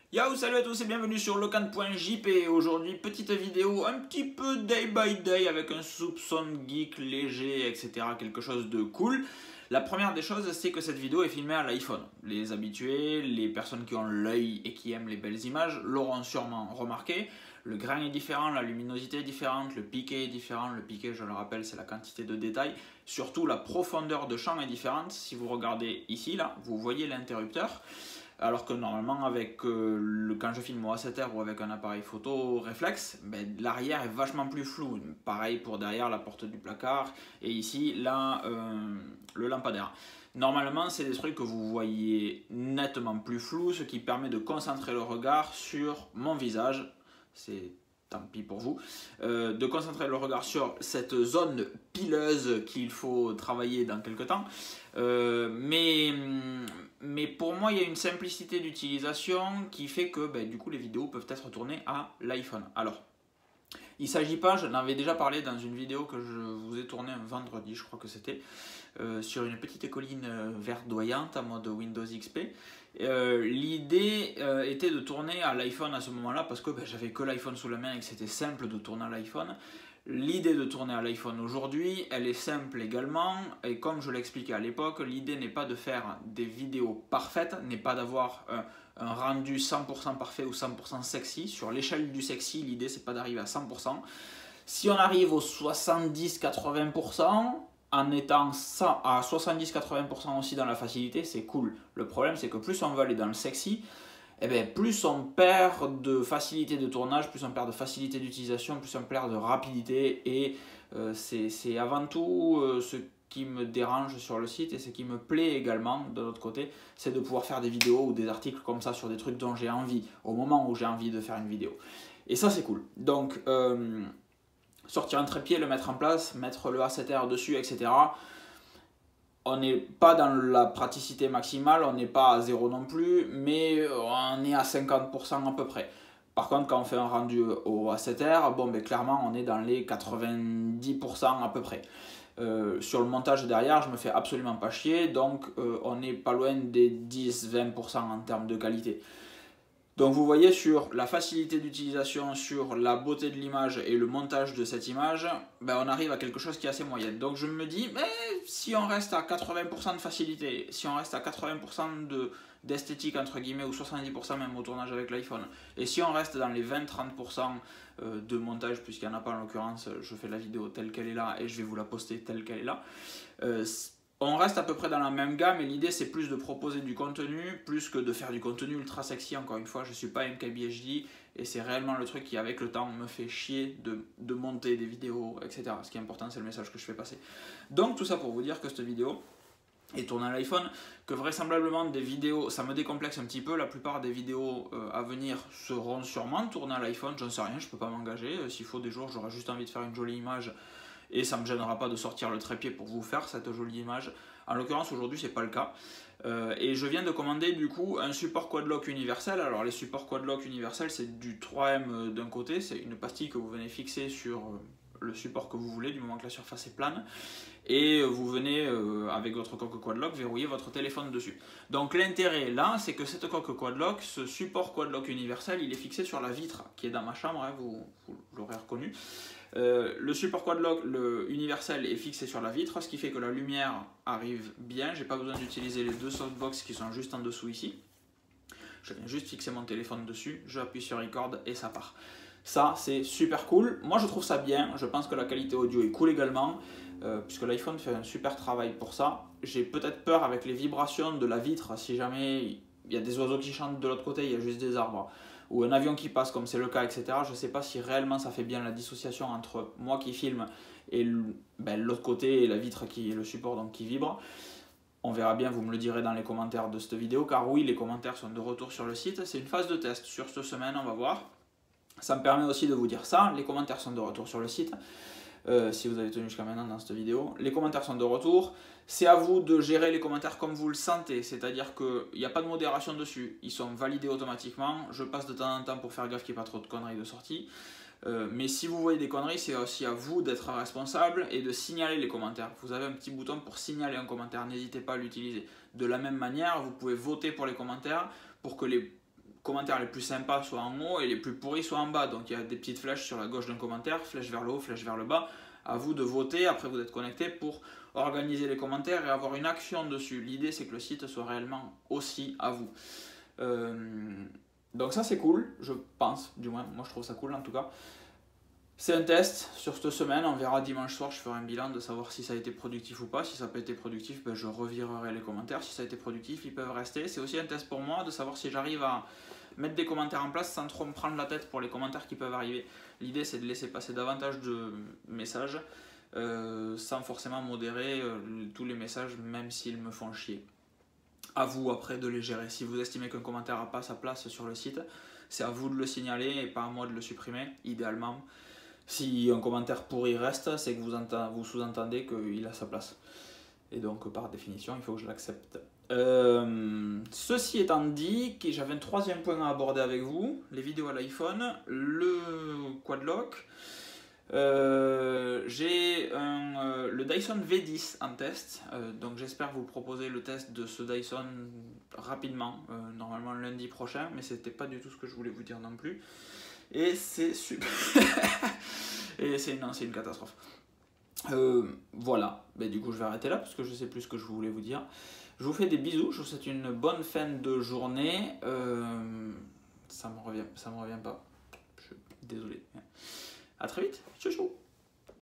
Yo, salut à tous et bienvenue sur locan.jp. Aujourd'hui, petite vidéo un petit peu day by day avec un soupçon de geek léger, etc. Quelque chose de cool. La première des choses, c'est que cette vidéo est filmée à l'iPhone. Les habitués, les personnes qui ont l'œil et qui aiment les belles images l'auront sûrement remarqué. Le grain est différent, la luminosité est différente, le piqué est différent. Le piqué, je le rappelle, c'est la quantité de détails. Surtout, la profondeur de champ est différente. Si vous regardez ici, là, vous voyez l'interrupteur. Alors que normalement, quand je filme au A7R ou avec un appareil photo réflexe, ben, l'arrière est vachement plus flou. Pareil pour derrière la porte du placard et ici, là, le lampadaire. Normalement, c'est des trucs que vous voyez nettement plus flou, ce qui permet de concentrer le regard sur mon visage. C'est tant pis pour vous, de concentrer le regard sur cette zone pileuse qu'il faut travailler dans quelques temps. Mais pour moi, il y a une simplicité d'utilisation qui fait que du coup, les vidéos peuvent être tournées à l'iPhone. Alors, il ne s'agit pas, je n'avais déjà parlé dans une vidéo que je vous ai tournée un vendredi, je crois que c'était, sur une petite colline verdoyante en mode Windows XP. L'idée était de tourner à l'iPhone à ce moment-là parce que j'avais que l'iPhone sous la main et que c'était simple de tourner à l'iPhone. L'idée de tourner à l'iPhone aujourd'hui, elle est simple également, et comme je l'expliquais à l'époque, l'idée n'est pas de faire des vidéos parfaites, n'est pas d'avoir un rendu 100% parfait ou 100% sexy. Sur l'échelle du sexy, l'idée c'est pas d'arriver à 100%. Si on arrive aux 70-80%, en étant à 70-80% aussi dans la facilité, c'est cool. Le problème c'est que plus on va aller dans le sexy, plus on perd de facilité de tournage, plus on perd de facilité d'utilisation, plus on perd de rapidité. Et c'est avant tout ce qui me dérange sur le site et ce qui me plaît également de l'autre côté, c'est de pouvoir faire des vidéos ou des articles comme ça sur des trucs dont j'ai envie, au moment où j'ai envie de faire une vidéo. Et ça c'est cool. Donc sortir un trépied, le mettre en place, mettre le A7R dessus, etc. On n'est pas dans la praticité maximale, on n'est pas à 0 non plus, mais on est à 50% à peu près. Par contre, quand on fait un rendu au A7R, clairement on est dans les 90% à peu près. Sur le montage derrière, je me fais absolument pas chier, donc on n'est pas loin des 10-20% en termes de qualité. Donc vous voyez, sur la facilité d'utilisation, sur la beauté de l'image et le montage de cette image, on arrive à quelque chose qui est assez moyenne. Donc je me dis, si on reste à 80% de facilité, si on reste à 80% d'esthétique entre guillemets, ou 70% même au tournage avec l'iPhone, et si on reste dans les 20-30% de montage, puisqu'il n'y en a pas en l'occurrence, je fais la vidéo telle qu'elle est là et je vais vous la poster telle qu'elle est là, on reste à peu près dans la même gamme et l'idée c'est plus de proposer du contenu plus que de faire du contenu ultra sexy. Encore une fois, je ne suis pas MKBHD et c'est réellement le truc qui avec le temps me fait chier de monter des vidéos, etc. Ce qui est important, c'est le message que je fais passer. Donc tout ça pour vous dire que cette vidéo est tournée à l'iPhone, que vraisemblablement des vidéos, ça me décomplexe un petit peu, la plupart des vidéos à venir seront sûrement tournées à l'iPhone, j'en sais rien, je ne peux pas m'engager, s'il faut des jours j'aurai juste envie de faire une jolie image et ça ne me gênera pas de sortir le trépied pour vous faire cette jolie image. En l'occurrence aujourd'hui c'est pas le cas. Et je viens de commander du coup un support quad-lock universel. Alors les supports quad-lock universels, c'est du 3M d'un côté, c'est une pastille que vous venez fixer sur le support que vous voulez du moment que la surface est plane, et vous venez avec votre coque quad-lock verrouiller votre téléphone dessus. Donc l'intérêt là, c'est que cette coque quad-lock, ce support quad-lock universel, il est fixé sur la vitre qui est dans ma chambre, hein, vous l'aurez reconnu. Le support quad-lock, le universel, est fixé sur la vitre, ce qui fait que la lumière arrive bien. J'ai pas besoin d'utiliser les deux softbox qui sont juste en dessous ici. Je viens juste fixer mon téléphone dessus, j'appuie sur record et ça part. Ça c'est super cool, moi je trouve ça bien, je pense que la qualité audio est cool également, puisque l'iPhone fait un super travail pour ça. J'ai peut-être peur avec les vibrations de la vitre, si jamais il y a des oiseaux qui chantent de l'autre côté, il y a juste des arbres, ou un avion qui passe comme c'est le cas, etc. Je ne sais pas si réellement ça fait bien la dissociation entre moi qui filme et l'autre côté et la vitre qui est le support donc qui vibre. On verra bien, vous me le direz dans les commentaires de cette vidéo, car oui, les commentaires sont de retour sur le site. C'est une phase de test sur cette semaine, on va voir. Ça me permet aussi de vous dire ça, les commentaires sont de retour sur le site. Si vous avez tenu jusqu'à maintenant dans cette vidéo. Les commentaires sont de retour. C'est à vous de gérer les commentaires comme vous le sentez, c'est-à-dire qu'il n'y a pas de modération dessus. Ils sont validés automatiquement. Je passe de temps en temps pour faire gaffe qu'il n'y ait pas trop de conneries de sortie. Mais si vous voyez des conneries, c'est aussi à vous d'être responsable et de signaler les commentaires. Vous avez un petit bouton pour signaler un commentaire, n'hésitez pas à l'utiliser. De la même manière, vous pouvez voter pour les commentaires pour que commentaires les plus sympas soient en haut et les plus pourris soient en bas. Donc il y a des petites flèches sur la gauche d'un commentaire, flèche vers le haut, flèche vers le bas. À vous de voter, après vous êtes connecté pour organiser les commentaires et avoir une action dessus. L'idée c'est que le site soit réellement aussi à vous. Donc ça c'est cool, je pense, du moins, moi je trouve ça cool en tout cas. C'est un test sur cette semaine, on verra dimanche soir, je ferai un bilan de savoir si ça a été productif ou pas. Si ça n'a pas été productif, ben je revirerai les commentaires. Si ça a été productif, ils peuvent rester. C'est aussi un test pour moi de savoir si j'arrive à mettre des commentaires en place sans trop me prendre la tête pour les commentaires qui peuvent arriver. L'idée c'est de laisser passer davantage de messages sans forcément modérer tous les messages, même s'ils me font chier. À vous après de les gérer. Si vous estimez qu'un commentaire n'a pas sa place sur le site, c'est à vous de le signaler et pas à moi de le supprimer, idéalement. Si un commentaire pourri reste, c'est que vous sous-entendez qu'il a sa place. Et donc, par définition, il faut que je l'accepte. Ceci étant dit, j'avais un troisième point à aborder avec vous, les vidéos à l'iPhone, le Quadlock. J'ai le Dyson V10 en test, donc j'espère vous proposer le test de ce Dyson rapidement, normalement lundi prochain, mais c'était pas du tout ce que je voulais vous dire non plus. Et c'est super. Et c'est une catastrophe. Voilà, ben, du coup je vais arrêter là parce que je sais plus ce que je voulais vous dire. Je vous fais des bisous, je vous souhaite une bonne fin de journée. Ça me revient pas. Désolé. À très vite. Ciao ciao.